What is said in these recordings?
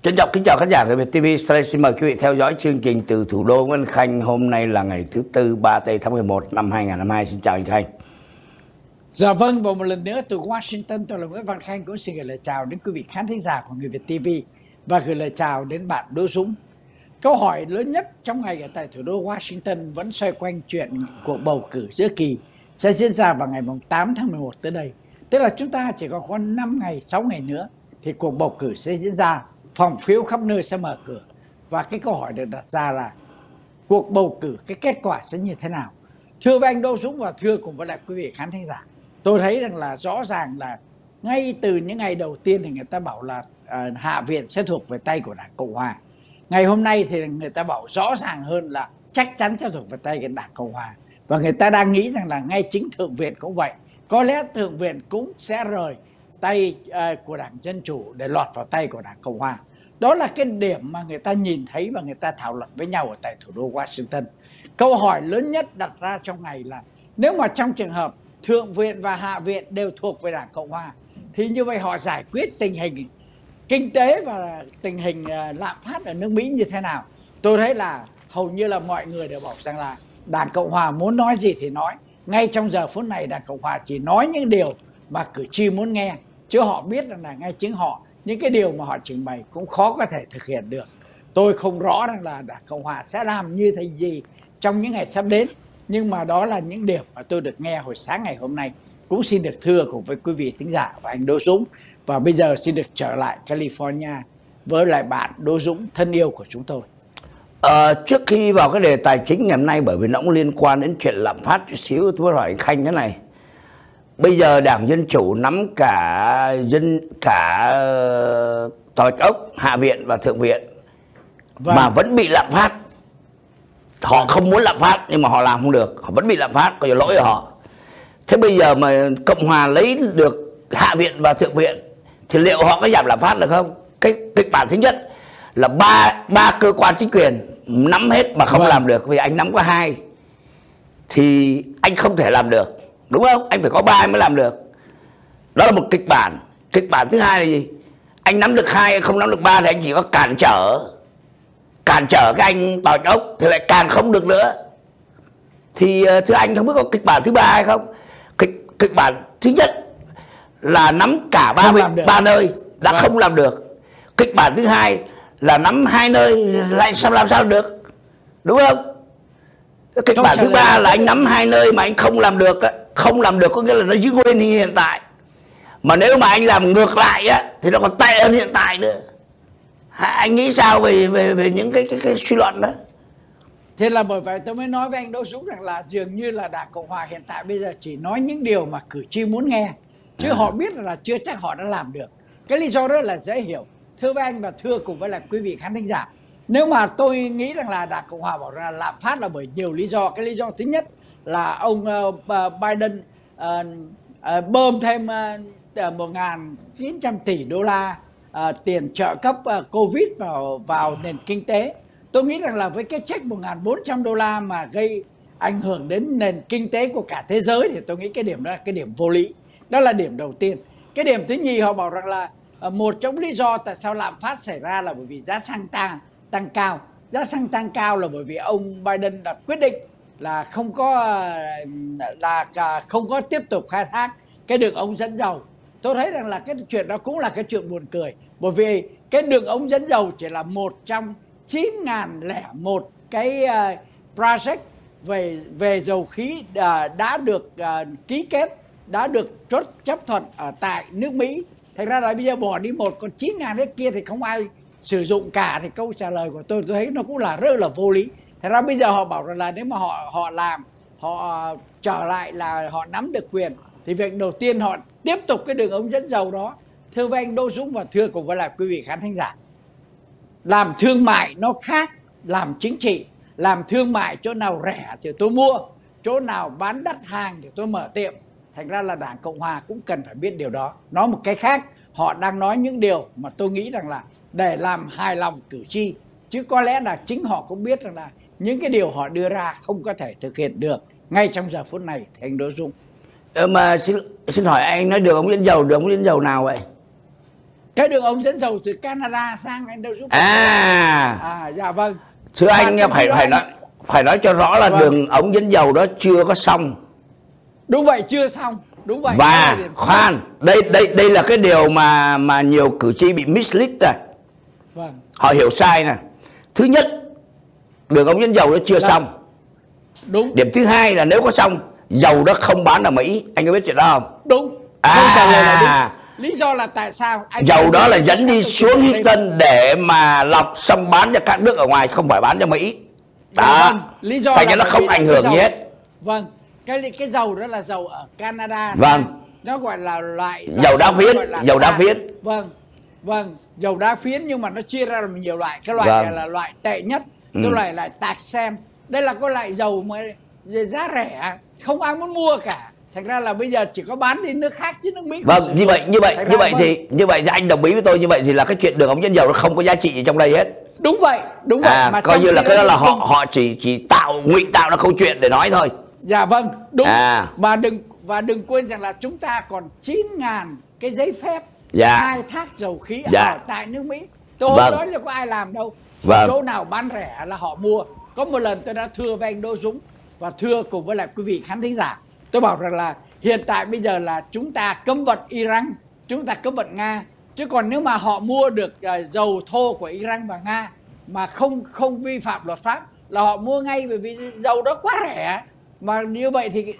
Trân trọng kính chào khán giả của Việt TV. Xin mời quý vị theo dõi chương trình từ thủ đô Nguyễn Khanh. Hôm nay là ngày thứ Tư 3 tây tháng 11 năm 2022. Xin chào anh Khanh. Dạ vâng, và một lần nữa từ Washington, tôi là Nguyễn Văn Khanh cũng xin gửi lời chào đến quý vị khán thính giả của Người Việt TV và gửi lời chào đến bạn Đỗ Dũng. Câu hỏi lớn nhất trong ngày ở tại thủ đô Washington vẫn xoay quanh chuyện cuộc bầu cử giữa kỳ sẽ diễn ra vào ngày 8 tháng 11 tới đây. Tức là chúng ta chỉ còn 5 ngày, 6 ngày nữa thì cuộc bầu cử sẽ diễn ra, phòng phiếu khắp nơi sẽ mở cửa. Và cái câu hỏi được đặt ra là cuộc bầu cử, cái kết quả sẽ như thế nào? Thưa với anh Đỗ Dũng và thưa cùng với lại quý vị khán thính giả, tôi thấy rằng là rõ ràng là ngay từ những ngày đầu tiên thì người ta bảo là Hạ viện sẽ thuộc về tay của Đảng Cộng Hòa. Ngày hôm nay thì người ta bảo rõ ràng hơn là chắc chắn sẽ thuộc về tay của Đảng Cộng Hòa. Và người ta đang nghĩ rằng là ngay chính Thượng viện cũng vậy. Có lẽ Thượng viện cũng sẽ rời tay của Đảng Dân Chủ để lọt vào tay của Đảng Cộng Hòa. Đó là cái điểm mà người ta nhìn thấy và người ta thảo luận với nhau ở tại thủ đô Washington. Câu hỏi lớn nhất đặt ra trong ngày là nếu mà trong trường hợp Thượng viện và Hạ viện đều thuộc về Đảng Cộng Hòa thì như vậy họ giải quyết tình hình kinh tế và tình hình lạm phát ở nước Mỹ như thế nào? Tôi thấy là hầu như là mọi người đều bảo rằng là Đảng Cộng Hòa muốn nói gì thì nói. Ngay trong giờ phút này Đảng Cộng Hòa chỉ nói những điều mà cử tri muốn nghe, chứ họ biết rằng là ngay chính họ, những cái điều mà họ trình bày cũng khó có thể thực hiện được. Tôi không rõ rằng là Đảng Cộng Hòa sẽ làm như thế gì trong những ngày sắp đến, nhưng mà đó là những điều mà tôi được nghe hồi sáng ngày hôm nay. Cũng xin được thưa cùng với quý vị thính giả và anh Đỗ Dũng. Và bây giờ xin được trở lại California với lại bạn Đỗ Dũng thân yêu của chúng tôi. Trước khi vào cái đề tài chính ngày hôm nay, bởi vì nó cũng liên quan đến chuyện lạm phát chút xíu, tôi hỏi anh Khanh thế này. Bây giờ Đảng Dân Chủ nắm cả tòa ốc, Hạ viện và Thượng viện, vâng, mà vẫn bị lạm phát. Họ vâng, không muốn lạm phát nhưng mà họ làm không được, họ vẫn bị lạm phát, có lỗi ở họ. Thế bây giờ mà Cộng Hòa lấy được Hạ viện và Thượng viện thì liệu họ có giảm lạm phát được không? Cái kịch bản thứ nhất là ba cơ quan chính quyền nắm hết mà không vâng, làm được. Vì anh nắm có 2 thì anh không thể làm được, đúng không? Anh phải có 3 mới làm được. Đó là một kịch bản. Kịch bản thứ hai là gì? Anh nắm được 2, anh không nắm được 3 thì anh chỉ có cản trở cái anh tòa ốc thì lại càng không được nữa. Thì thưa anh, không biết có kịch bản thứ 3 hay không? Kịch bản thứ nhất là nắm cả 3 nơi đã vâng, không làm được. Kịch bản thứ hai là nắm 2 nơi lại làm sao được, đúng không? Kịch bản thứ 3 là anh nắm 2 nơi mà anh không làm được. Không làm được có nghĩa là nó giữ nguyên như hiện tại. Mà nếu mà anh làm ngược lại á thì nó còn tệ hơn hiện tại nữa. Anh nghĩ sao về những cái suy luận đó? Thế là bởi vậy tôi mới nói với anh Đỗ Dũng rằng là dường như là Đảng Cộng Hòa hiện tại bây giờ chỉ nói những điều mà cử tri muốn nghe, chứ họ biết là chưa chắc họ đã làm được. Cái lý do đó là dễ hiểu. Thưa với anh và thưa cùng với lại quý vị khán thính giả, nếu mà tôi nghĩ rằng là Đảng Cộng Hòa bảo rằng là lạm phát là bởi nhiều lý do. Cái lý do thứ nhất là ông Biden bơm thêm 1.900 tỷ đô la tiền trợ cấp Covid vào nền kinh tế. Tôi nghĩ rằng là với cái check 1.400 đô la mà gây ảnh hưởng đến nền kinh tế của cả thế giới thì tôi nghĩ cái điểm đó là cái điểm vô lý. Đó là điểm đầu tiên. Cái điểm thứ nhì, họ bảo rằng là một trong lý do tại sao lạm phát xảy ra là bởi vì giá xăng tăng cao. Giá xăng tăng cao là bởi vì ông Biden đã quyết định là không có tiếp tục khai thác cái đường ống dẫn dầu. Tôi thấy rằng là cái chuyện đó cũng là cái chuyện buồn cười. Bởi vì cái đường ống dẫn dầu chỉ là một trong 9.001 cái project về dầu khí đã được ký kết, đã được chấp thuận ở tại nước Mỹ. Thành ra là bây giờ bỏ đi một, còn 9.000 cái kia thì không ai sử dụng cả, thì câu trả lời của tôi thấy nó cũng là rất là vô lý. Thành ra bây giờ họ bảo rằng là nếu mà họ trở lại là họ nắm được quyền thì việc đầu tiên họ tiếp tục cái đường ống dẫn dầu đó. Thưa với anh Đỗ Dũng và thưa cùng với lại quý vị khán thính giả, làm thương mại nó khác làm chính trị. Làm thương mại chỗ nào rẻ thì tôi mua, chỗ nào bán đắt hàng thì tôi mở tiệm. Thành ra là Đảng Cộng Hòa cũng cần phải biết điều đó. Nói một cái khác, họ đang nói những điều mà tôi nghĩ rằng là để làm hài lòng cử tri, chứ có lẽ là chính họ cũng biết rằng là những cái điều họ đưa ra không có thể thực hiện được ngay trong giờ phút này. Thì anh Đỗ Dũng. Mà xin hỏi anh, nói đường ống dẫn dầu nào vậy? Cái đường ống dẫn dầu từ Canada sang Ấn Độ Dương. Dạ vâng. Thưa anh phải nói cho rõ là vâng, đường ống dẫn dầu đó chưa có xong. Đúng vậy, chưa xong. Đúng vậy. Và khoan, đây là cái điều mà nhiều cử tri bị mislead rồi. Vâng. Họ hiểu sai nè. Thứ nhất, đường ống dẫn dầu đó chưa xong. Đúng. Điểm thứ hai là nếu có xong, dầu đó không bán ở Mỹ. Anh có biết chuyện đó không? Đúng. Trả lời là đúng. Lý do là tại sao anh dầu đó là dẫn đi xuống Houston để mà lọc xong bán cho các nước ở ngoài, không phải bán cho Mỹ. Đó. Vâng, lý do là nó không ảnh hưởng gì hết. Vâng, cái dầu đó là dầu ở Canada. Vâng. Nó gọi là loại dầu đá phiến, dầu đá phiến. Vâng. Vâng, dầu đá phiến, nhưng mà nó chia ra làm nhiều loại. Cái loại này là loại tệ nhất. Cái loại là tạc xem. Đây là cái loại dầu mà giá rẻ, không ai muốn mua cả. Thành ra là bây giờ chỉ có bán đi nước khác chứ nước Mỹ. Vâng, như vậy thì anh đồng ý với tôi. Như vậy thì là cái chuyện đường ống dẫn dầu nó không có giá trị gì trong đây hết. Đúng vậy, đúng vậy. Mà coi như là cái đó là họ chỉ ngụy tạo ra câu chuyện để nói thôi. Dạ vâng, đúng. Và đừng quên rằng là chúng ta còn 9.000 cái giấy phép khai thác dầu khí ở tại nước Mỹ. Tôi không nói là có ai làm đâu. Chỗ nào bán rẻ là họ mua. Có một lần tôi đã thưa với anh Đỗ Dũng và thưa cùng với lại quý vị khán thính giả. Tôi bảo rằng là hiện tại bây giờ là chúng ta cấm vận Iran, chúng ta cấm vận Nga. Chứ còn nếu mà họ mua được dầu thô của Iran và Nga mà không vi phạm luật pháp là họ mua ngay, bởi vì dầu đó quá rẻ. Mà như vậy thì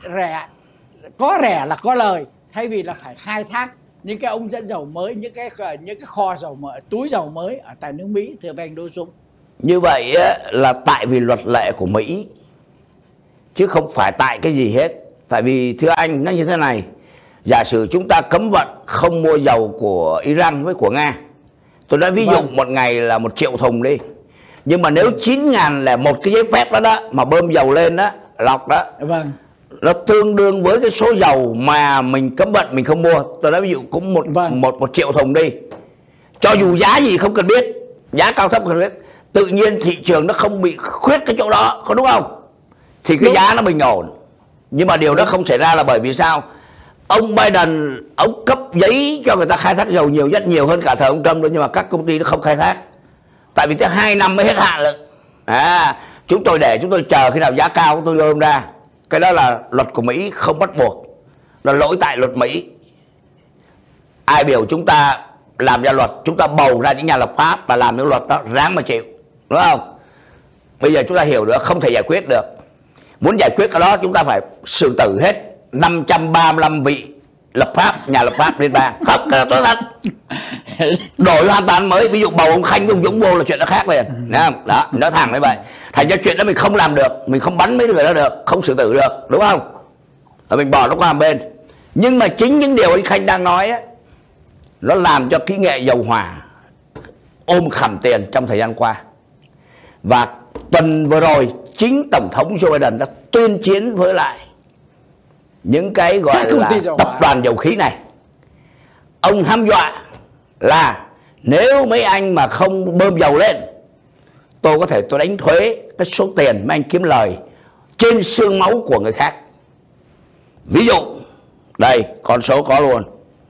rẻ là có lời, thay vì là phải khai thác những cái ống dẫn dầu mới, những cái kho dầu mới, túi dầu mới ở tại nước Mỹ, thưa anh Đỗ Dũng. Như vậy là tại vì luật lệ của Mỹ, chứ không phải tại cái gì hết. Tại vì thưa anh, nó như thế này. Giả sử chúng ta cấm vận không mua dầu của Iran với của Nga, tôi nói ví dụ một ngày là 1 triệu thùng đi. Nhưng mà nếu 9.001 cái giấy phép đó mà bơm dầu lên đó, lọc đó, nó tương đương với cái số dầu mà mình cấm vận mình không mua. Tôi nói ví dụ cũng một triệu thùng đi. Cho dù giá gì không cần biết, giá cao thấp không cần biết, tự nhiên thị trường nó không bị khuyết cái chỗ đó, có đúng không? Thì cái giá nó bình ổn. Nhưng mà điều đó không xảy ra là bởi vì sao? Ông Biden, ông cấp giấy cho người ta khai thác dầu rất nhiều hơn cả thời ông Trump nữa, nhưng mà các công ty nó không khai thác. Tại vì tới 2 năm mới hết hạn lực. Chúng tôi chờ khi nào giá cao chúng tôi đưa ra. Cái đó là luật của Mỹ, không bắt buộc. Là lỗi tại luật Mỹ. Ai biểu chúng ta làm ra luật, chúng ta bầu ra những nhà lập pháp và làm những luật đó, ráng mà chịu, đúng không? Bây giờ chúng ta hiểu được, không thể giải quyết được. Muốn giải quyết cái đó chúng ta phải xử tử hết 535 vị lập pháp, nhà lập pháp liên bang. Không, cái đó tôi thật. Đổi hoàn toàn mới. Ví dụ bầu ông Khanh với ông Dũng vô là chuyện nó khác rồi. Đó, nói thẳng như vậy. Thành ra chuyện đó mình không làm được, mình không bắn mấy người đó được, không xử tử được, đúng không? Rồi mình bỏ nó qua một bên. Nhưng mà chính những điều anh Khanh đang nói ấy, nó làm cho kỹ nghệ dầu hỏa ôm khẩm tiền trong thời gian qua. Và tuần vừa rồi chính Tổng thống Joe Biden đã tuyên chiến với lại những cái gọi là tập đoàn dầu khí này. Ông hăm dọa là nếu mấy anh mà không bơm dầu lên, tôi có thể đánh thuế cái số tiền mấy anh kiếm lời trên xương máu của người khác. Ví dụ đây, con số có luôn.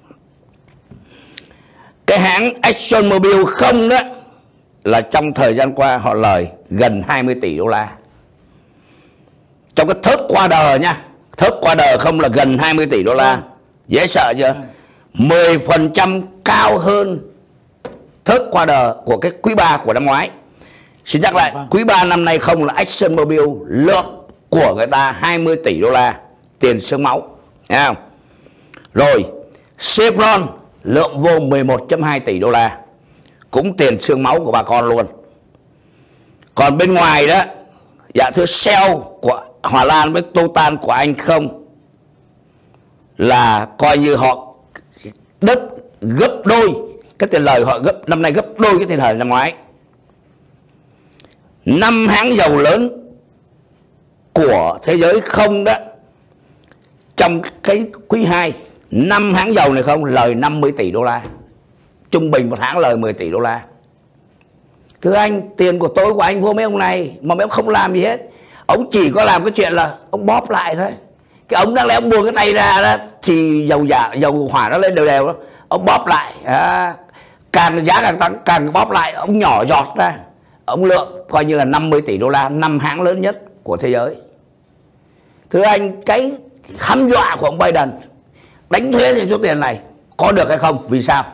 Cái hãng ExxonMobil không đó là trong thời gian qua họ lời gần 20 tỷ đô la. Trong cái third quarter nha, third quarter không là gần 20 tỷ đô la. Dễ sợ chưa? 10% cao hơn third quarter của cái quý 3 của năm ngoái. Xin nhắc lại, quý 3 năm nay không là ExxonMobil lượng của người ta 20 tỷ đô la tiền xương máu. Thấy không? Rồi Chevron lượng vô 11.2 tỷ đô la, cũng tiền xương máu của bà con luôn. Còn bên ngoài đó, dạ thưa Shell của Hòa Lan với Total của Anh không, là coi như họ gấp đôi cái tiền lời họ, năm nay gấp đôi cái tiền lời năm ngoái. 5 hãng dầu lớn của thế giới không đó, trong cái quý 2, 5 hãng dầu này không lời 50 tỷ đô la. Trung bình một hãng lời 10 tỷ đô la. Thưa anh, tiền của tôi, của anh vô mấy ông này mà mấy ông không làm gì hết. Ông chỉ có làm cái chuyện là ông bóp lại thôi. Cái ống đáng lẽ ông buông cái tay ra đó thì dầu hỏa nó lên đều đều đó, ông bóp lại. càng giá càng tăng, càng bóp lại, ông nhỏ giọt ra, ông Lượng coi như là 50 tỷ đô la, 5 hãng lớn nhất của thế giới. Thưa anh, cái hăm dọa của ông Biden đánh thuế trên số tiền này có được hay không? Vì sao?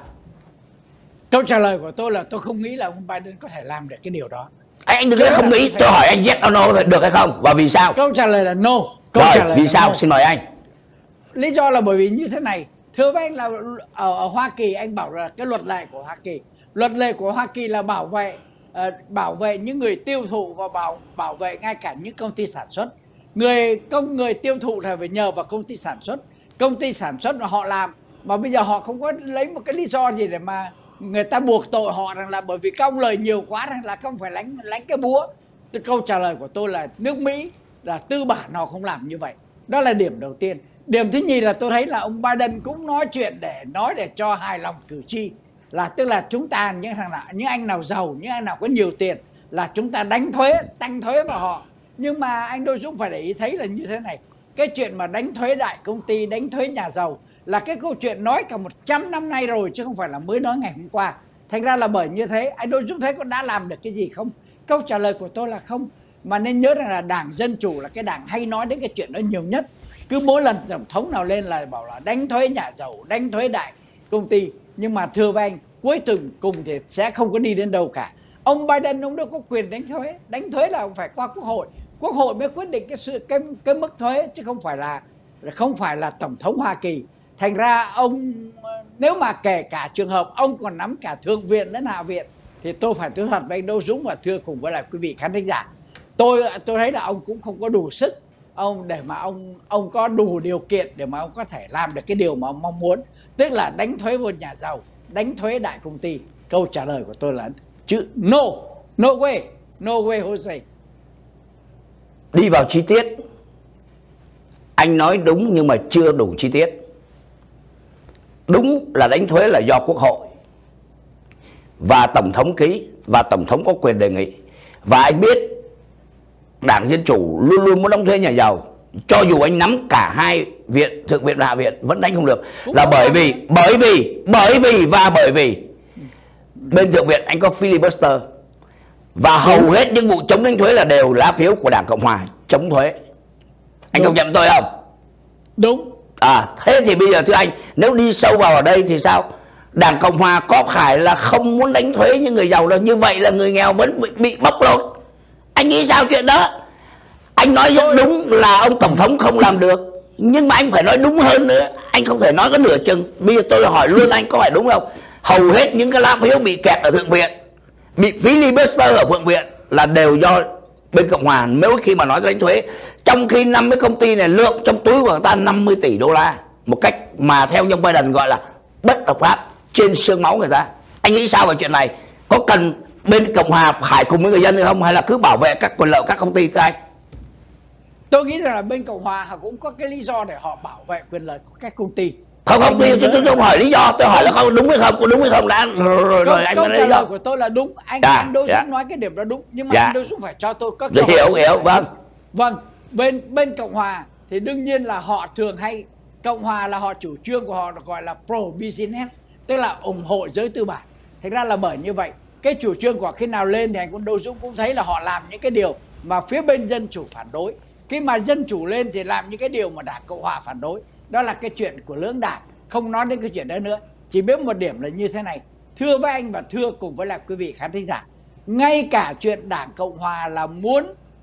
Câu trả lời của tôi là tôi không nghĩ là ông Biden có thể làm được cái điều đó. Anh đừng nói không nghĩ, tôi hỏi anh yes or no được hay không và vì sao? Câu trả lời là no. Câu Rồi, trả lời vì sao? no. Xin mời anh. Lý do là bởi vì như thế này. Thưa với anh là ở Hoa Kỳ, anh bảo là cái luật lệ của Hoa Kỳ. Luật lệ của Hoa Kỳ là bảo vệ những người tiêu thụ và bảo vệ ngay cả những công ty sản xuất. Người tiêu thụ là phải nhờ vào công ty sản xuất. Công ty sản xuất mà họ làm, mà bây giờ họ không có lấy một cái lý do gì để mà người ta buộc tội họ rằng là bởi vì các ông lời nhiều quá rằng là không phải lánh cái búa. Thì câu trả lời của tôi là nước Mỹ là tư bản họ không làm như vậy. Đó là điểm đầu tiên. Điểm thứ nhì là tôi thấy là ông Biden cũng nói chuyện để cho hài lòng cử tri, là tức là chúng ta những anh nào giàu, những anh nào có nhiều tiền là chúng ta đánh thuế, tăng thuế vào họ. Nhưng mà anh Đô Dũng phải để ý thấy là như thế này, cái chuyện mà đánh thuế đại công ty, đánh thuế nhà giàu là cái câu chuyện nói cả 100 năm nay rồi, chứ không phải là mới nói ngày hôm qua. Thành ra là bởi như thế, anh Đô Dũng thấy có đã làm được cái gì không? Câu trả lời của tôi là không. Mà nên nhớ rằng là Đảng Dân Chủ là cái đảng hay nói đến cái chuyện đó nhiều nhất. Cứ mỗi lần tổng thống nào lên là bảo là đánh thuế nhà giàu, đánh thuế đại công ty. Nhưng mà thưa với anh, cuối cùng thì sẽ không có đi đến đâu cả. Ông Biden ông đâu có quyền đánh thuế. Đánh thuế là ông phải qua Quốc hội. Quốc hội mới quyết định cái mức thuế, chứ không phải là tổng thống Hoa Kỳ. Thành ra ông, nếu mà kể cả trường hợp ông còn nắm cả Thượng viện đến Hạ viện, thì tôi phải thú thật với anh Đô Dũng và thưa cùng với lại quý vị khán thính giả, tôi thấy là ông cũng không có đủ sức để mà ông có đủ điều kiện để mà ông có thể làm được cái điều mà ông mong muốn, tức là đánh thuế vô nhà giàu, đánh thuế đại công ty. Câu trả lời của tôi là chữ no, no way Jose. Đi vào chi tiết, anh nói đúng nhưng mà chưa đủ chi tiết. Đúng là đánh thuế là do Quốc hội và Tổng thống ký, và Tổng thống có quyền đề nghị. Và anh biết Đảng Dân Chủ luôn luôn muốn đóng thuế nhà giàu, cho dù anh nắm cả hai viện, Thượng viện và Hạ viện, vẫn đánh không được. Là bởi vì bên Thượng viện anh có filibuster, và hầu hết những vụ chống đánh thuế là đều lá phiếu của Đảng Cộng Hòa chống thuế. Anh công nhận tôi không? Đúng. Thế thì bây giờ thưa anh, nếu đi sâu vào ở đây thì sao? Đảng Cộng Hòa có phải là không muốn đánh thuế những người giàu đâu? Như vậy là người nghèo vẫn bị bóc lột. Anh nghĩ sao chuyện đó? Anh nói rất đúng là ông Tổng thống không làm được, nhưng mà anh phải nói đúng hơn nữa. Anh không thể nói có nửa chừng. Bây giờ tôi hỏi luôn anh, có phải đúng không? Hầu hết những cái lá phiếu bị kẹt ở Thượng viện, bị filibuster ở Thượng viện là đều do bên Cộng Hòa nếu khi mà nói đánh thuế. Trong khi 50 công ty này lượng trong túi của người ta 50 tỷ đô la, một cách mà theo ông Biden gọi là bất hợp pháp, trên xương máu người ta. Anh nghĩ sao về chuyện này? Có cần bên Cộng Hòa phải cùng với người dân hay không, hay là cứ bảo vệ các quyền lợi các công ty thưa anh? Tôi nghĩ rằng là bên Cộng Hòa họ cũng có cái lý do để họ bảo vệ quyền lợi của các công ty. Không, tôi không hỏi lý do, tôi hỏi là không đúng hay không, có đúng hay không đã. Rồi anh câu trả lời do của tôi là đúng. Anh Đô Dũng nói cái điểm đó đúng, nhưng mà anh Đô Dũng phải cho tôi có cơ hội. Hiểu, vâng. Vâng, bên Cộng Hòa thì đương nhiên là họ thường hay, Cộng Hòa là họ chủ trương của họ gọi là pro business, tức là ủng hộ giới tư bản. Thành ra là bởi như vậy, cái chủ trương của khi nào lên thì anh Đô Dũng cũng thấy là họ làm những cái điều mà phía bên Dân Chủ phản đối. Khi mà Dân Chủ lên thì làm những cái điều mà Đảng Cộng Hòa phản đối. Đó là cái chuyện của lưỡng đảng, không nói đến cái chuyện đó nữa. Chỉ biết một điểm là như thế này, thưa với anh và thưa cùng với lại quý vị khán thính giả, ngay cả chuyện Đảng Cộng Hòa là muốn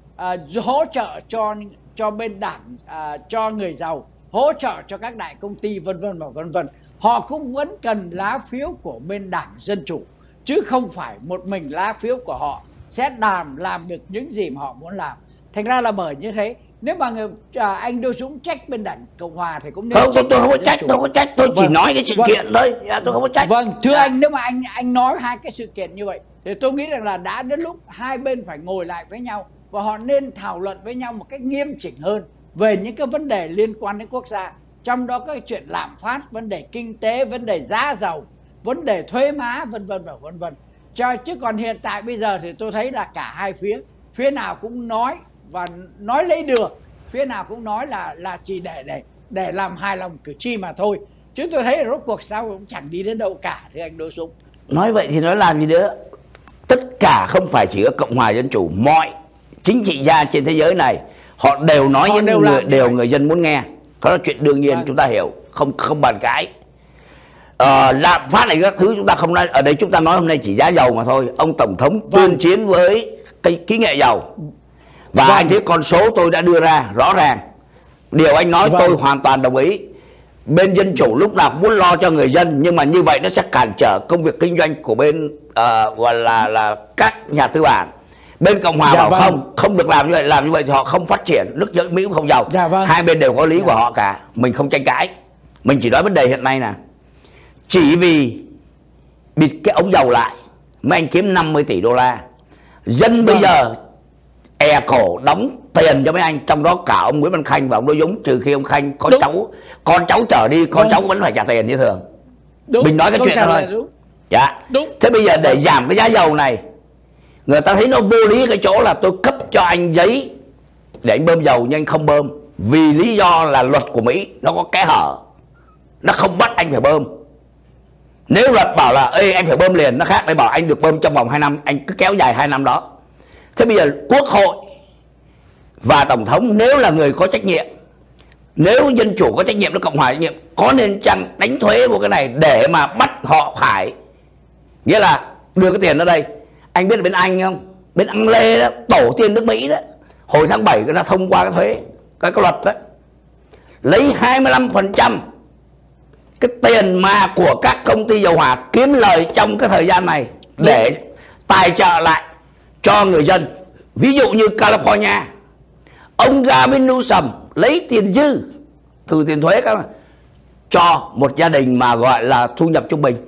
hỗ trợ cho bên đảng, cho người giàu, hỗ trợ cho các đại công ty vân vân và vân vân, họ cũng vẫn cần lá phiếu của bên Đảng Dân Chủ, chứ không phải một mình lá phiếu của họ sẽ làm được những gì mà họ muốn làm. Thành ra là bởi như thế, nếu mà anh Đô Dũng trách bên Đảng Cộng Hòa thì cũng nên không, tôi không có trách, tôi chỉ nói cái sự kiện thôi, tôi không có trách. Vâng, thưa anh, nếu mà anh nói hai cái sự kiện như vậy thì tôi nghĩ rằng là đã đến lúc hai bên phải ngồi lại với nhau và họ nên thảo luận với nhau một cách nghiêm chỉnh hơn về những cái vấn đề liên quan đến quốc gia, trong đó có chuyện lạm phát, vấn đề kinh tế, vấn đề giá dầu, vấn đề thuế má vân vân và vân vân. Chứ còn hiện tại bây giờ thì tôi thấy là cả hai phía nào cũng nói và nói lấy được, phía nào cũng nói là chỉ để làm hài lòng cử tri mà thôi, chứ tôi thấy là rốt cuộc sao cũng chẳng đi đến đâu cả, thưa anh Đô Dũng. Nói vậy thì nói làm gì nữa. Tất cả không phải chỉ ở Cộng hòa Dân Chủ, mọi chính trị gia trên thế giới này họ đều nói những điều người dân muốn nghe. Đó là chuyện đương nhiên, chúng ta hiểu, không bàn cãi. Lạm phát này các thứ chúng ta không nói. Ở đây chúng ta nói hôm nay chỉ giá dầu mà thôi. Ông Tổng thống tuyên chiến với cái kỹ nghệ dầu. Và anh thấy con số tôi đã đưa ra rõ ràng. Điều anh nói tôi hoàn toàn đồng ý. Bên Dân Chủ lúc nào cũng muốn lo cho người dân, nhưng mà như vậy nó sẽ cản trở công việc kinh doanh của bên gọi là các nhà tư bản. Bên Cộng hòa bảo không được làm như vậy thì họ không phát triển, nước Mỹ cũng không giàu. Hai bên đều có lý của họ cả, mình không tranh cãi. Mình chỉ nói vấn đề hiện nay nè, chỉ vì bịt cái ống dầu lại mấy anh kiếm 50 tỷ đô la. Dân bây giờ cổ đóng tiền cho mấy anh, trong đó cả ông Nguyễn Văn Khanh và ông Đỗ Dũng, trừ khi ông Khanh có con cháu trở đi, con cháu vẫn phải trả tiền như thường. Mình nói cái chuyện đó thôi. Dạ. Thế bây giờ để giảm cái giá dầu này, người ta thấy nó vô lý cái chỗ là tôi cấp cho anh giấy để anh bơm dầu nhưng anh không bơm, vì lý do là luật của Mỹ nó có kẽ hở, nó không bắt anh phải bơm. Nếu luật bảo là ê anh phải bơm liền, nó khác. Để bảo anh được bơm trong vòng 2 năm, anh cứ kéo dài 2 năm đó. Thế bây giờ Quốc hội và Tổng thống nếu là người có trách nhiệm, nếu Dân Chủ có trách nhiệm, nó Cộng hòa trách nhiệm, có nên chăng đánh thuế vào cái này để mà bắt họ phải, nghĩa là đưa cái tiền ra đây. Anh biết là bên Anh không? Bên Anh Lê đó, tổ tiên nước Mỹ đó, hồi tháng 7 người ta thông qua cái thuế, cái luật đó, lấy 25% cái tiền mà của các công ty dầu hỏa kiếm lời trong cái thời gian này để tài trợ lại cho người dân. Ví dụ như California, ông Gavin Newsom lấy tiền dư từ tiền thuế cho một gia đình mà gọi là thu nhập trung bình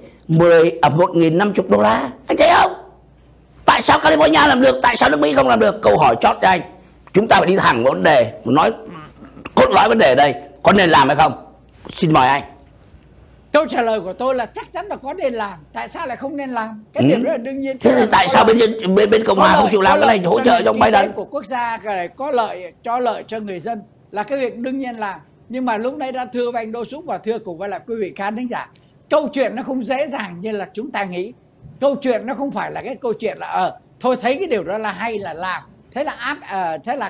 1.050 đô la. Anh thấy không? Tại sao California làm được, tại sao nước Mỹ không làm được? Câu hỏi chót cho anh. Chúng ta phải đi thẳng vào vấn đề, nói cốt lõi vấn đề ở đây, có nên làm hay không? Xin mời anh. Câu trả lời của tôi là chắc chắn là có nên làm. Tại sao lại không nên làm? Cái điểm đó là đương nhiên. Thế thì tại sao bên Cộng hòa không chịu làm cái này hỗ trợ cho ông Biden? Của quốc gia cái này có lợi cho người dân là cái việc đương nhiên làm. Nhưng mà lúc nãy đã thưa với anh Đỗ Dũng và thưa cùng với lại quý vị khán thính giả, câu chuyện nó không dễ dàng như là chúng ta nghĩ. Câu chuyện nó không phải là cái câu chuyện là thôi thấy cái điều đó là hay là làm, thế là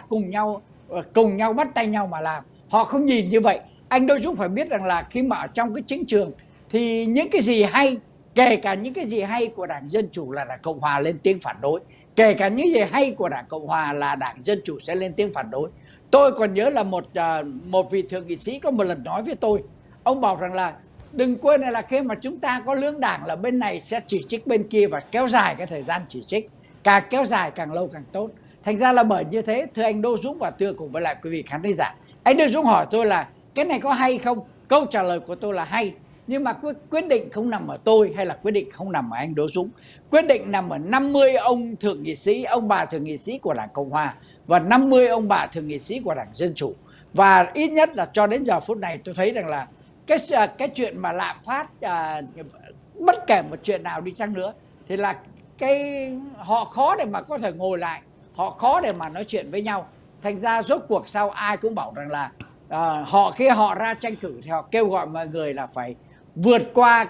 cùng nhau bắt tay nhau mà làm. Họ không nhìn như vậy. Anh Đỗ Dũng phải biết rằng là khi mà ở trong cái chính trường thì những cái gì hay, kể cả những cái gì hay của Đảng Dân Chủ là Đảng Cộng Hòa lên tiếng phản đối, kể cả những gì hay của Đảng Cộng Hòa là Đảng Dân Chủ sẽ lên tiếng phản đối. Tôi còn nhớ là một vị thượng nghị sĩ có một lần nói với tôi, ông bảo rằng là đừng quên là khi mà chúng ta có lưỡng đảng là bên này sẽ chỉ trích bên kia và kéo dài cái thời gian chỉ trích, càng kéo dài càng lâu càng tốt. Thành ra là bởi như thế, thưa anh Đỗ Dũng và thưa cùng với lại quý vị khán thính giả, anh Đỗ Dũng hỏi tôi là cái này có hay không? Câu trả lời của tôi là hay. Nhưng mà quyết định không nằm ở tôi hay là quyết định không nằm ở anh Đỗ Dũng. Quyết định nằm ở 50 ông thượng nghị sĩ, ông bà thượng nghị sĩ của Đảng Cộng Hòa và 50 ông bà thượng nghị sĩ của Đảng Dân Chủ. Và ít nhất là cho đến giờ phút này tôi thấy rằng là cái chuyện mà lạm phát bất kể một chuyện nào đi chăng nữa thì là họ khó để mà có thể ngồi lại, họ khó để mà nói chuyện với nhau. Thành ra rốt cuộc sau ai cũng bảo rằng là khi họ ra tranh cử thì họ kêu gọi mọi người là phải vượt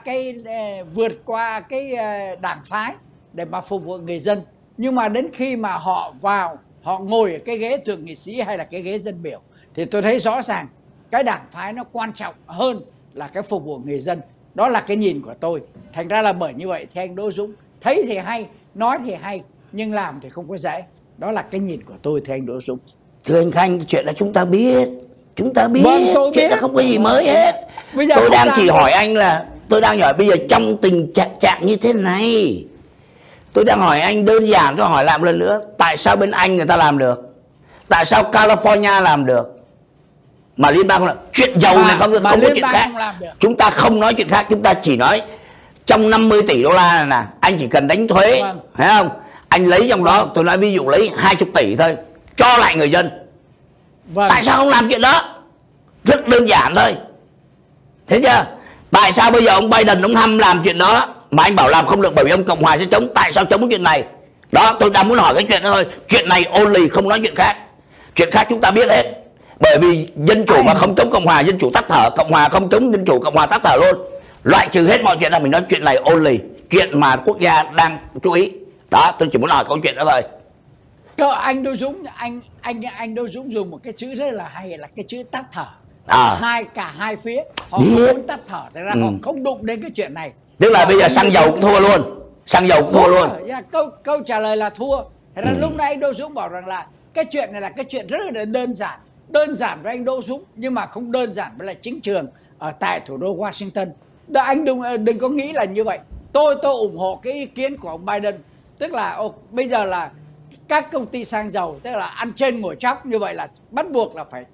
qua cái đảng phái để mà phục vụ người dân. Nhưng mà đến khi mà họ ngồi ở cái ghế thượng nghị sĩ hay là cái ghế dân biểu thì tôi thấy rõ ràng cái đảng phái nó quan trọng hơn là cái phục vụ người dân. Đó là cái nhìn của tôi. Thành ra là bởi như vậy thì anh Đỗ Dũng thấy thì hay, nói thì hay, nhưng làm thì không có dễ. Đó là cái nhìn của tôi thưa anh Đỗ Dũng. Thưa anh Khanh, chuyện là chúng ta biết. Vâng, tôi chuyện biết. là không có gì mới hết. Tôi đang chỉ hỏi anh là, tôi đang hỏi bây giờ trong tình trạng như thế này, tôi đang hỏi anh đơn giản, tôi hỏi lại một lần nữa, tại sao bên Anh người ta làm được, tại sao California làm được mà liên bang không làm? Chuyện dầu này không có chuyện khác. Chúng ta không nói chuyện khác, chúng ta chỉ nói trong 50 tỷ đô la này nè, anh chỉ cần đánh thuế, thấy không? Anh lấy trong đó, tôi nói ví dụ lấy 20 tỷ thôi, cho lại người dân. Tại sao không làm chuyện đó? Rất đơn giản thôi. Thế chưa? Tại sao bây giờ ông Biden ông Trump làm chuyện đó mà anh bảo làm không được bởi vì ông Cộng hòa sẽ chống? Tại sao chống cái chuyện này? Đó, tôi đang muốn hỏi cái chuyện đó thôi. Chuyện này only, không nói chuyện khác. Chuyện khác chúng ta biết hết. Bởi vì Dân Chủ mà không chống Cộng hòa, Dân Chủ tắt thở. Cộng hòa không chống Dân Chủ, Cộng hòa tắt thở luôn. Loại trừ hết mọi chuyện là mình nói chuyện này only. chuyện mà quốc gia đang chú ý. Đó, tôi chỉ muốn hỏi câu chuyện đó thôi. Anh Đỗ Dũng, anh Đỗ Dũng dùng một cái chữ rất là hay là cái chữ tắt thở. Cả hai phía họ muốn tắt thở, thế ra họ không đụng đến cái chuyện này. Tức là bây giờ xăng dầu cũng thua luôn, xăng dầu cũng thua luôn. Câu trả lời là thua. Thế ra lúc nãy anh Đỗ Dũng bảo rằng là cái chuyện này là cái chuyện rất là đơn giản với anh Đỗ Dũng, nhưng mà không đơn giản với lại chính trường ở tại thủ đô Washington. Anh đừng có nghĩ là như vậy. Tôi ủng hộ cái ý kiến của ông Biden, tức là bây giờ là các công ty xăng dầu, tức là ăn trên ngồi chóc, như vậy là bắt buộc là phải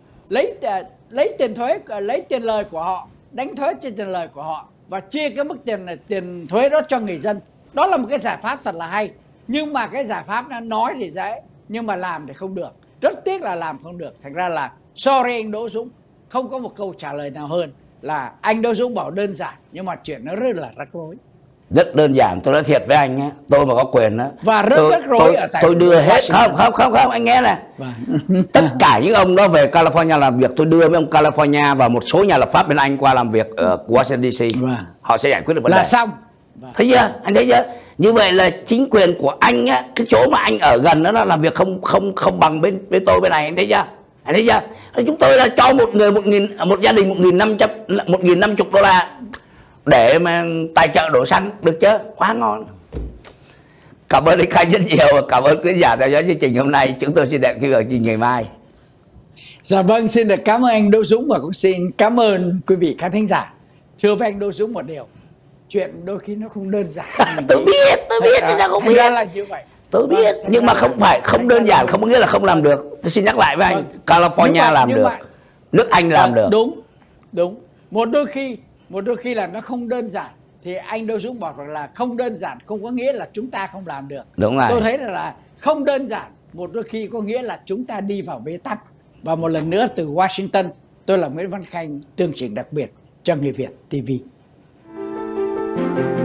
lấy tiền thuế, lấy tiền lời của họ, đánh thuế trên tiền lời của họ và chia cái mức tiền thuế đó cho người dân. Đó là một cái giải pháp thật là hay, nhưng mà cái giải pháp nó nói thì dễ nhưng mà làm thì không được. Rất tiếc là làm không được. Thành ra là sorry anh Đỗ Dũng, không có một câu trả lời nào hơn là anh Đỗ Dũng bảo đơn giản, nhưng mà chuyện nó rất là rắc rối. Rất đơn giản, tôi nói thiệt với anh á, tôi mà có quyền á, và rất rắc rối ở tại tôi đưa hết. Không anh nghe nè. Tất cả những ông đó về California làm việc, tôi đưa mấy ông California và một số nhà lập pháp bên Anh qua làm việc ở Washington DC. Họ sẽ giải quyết được vấn đề là xong. Thấy chưa? Anh thấy chưa? Như vậy là chính quyền của anh á, cái chỗ mà anh ở gần đó nó làm việc không bằng bên tôi bên này, anh thấy chưa? Anh thấy chưa? Chúng tôi là cho một gia đình $1.050 để mà tài trợ đổ xăng, được chưa? Quá ngon. Cảm ơn anh Khanh rất nhiều, cảm ơn quý giả theo dõi chương trình hôm nay. Chúng tôi xin hẹn gặp lại ngày mai. Dạ vâng, xin được cảm ơn anh Đỗ Dũng và cũng xin cảm ơn quý vị khán thính giả. Thưa với anh Đỗ Dũng một điều, chuyện đôi khi nó không đơn giản. Tôi biết chứ sao không biết. Là như vậy. Tôi biết, nhưng mà không đơn giản không có nghĩa là không làm được. Tôi xin nhắc lại với anh, California làm được, nước Anh làm được. Đúng. Một đôi khi là nó không đơn giản, thì anh Đỗ Dũng bảo rằng là không đơn giản không có nghĩa là chúng ta không làm được. Đúng rồi. Tôi thấy là không đơn giản một đôi khi có nghĩa là chúng ta đi vào bế tắc. Và một lần nữa từ Washington, tôi là Nguyễn Văn Khanh, chương trình đặc biệt cho Người Việt TV.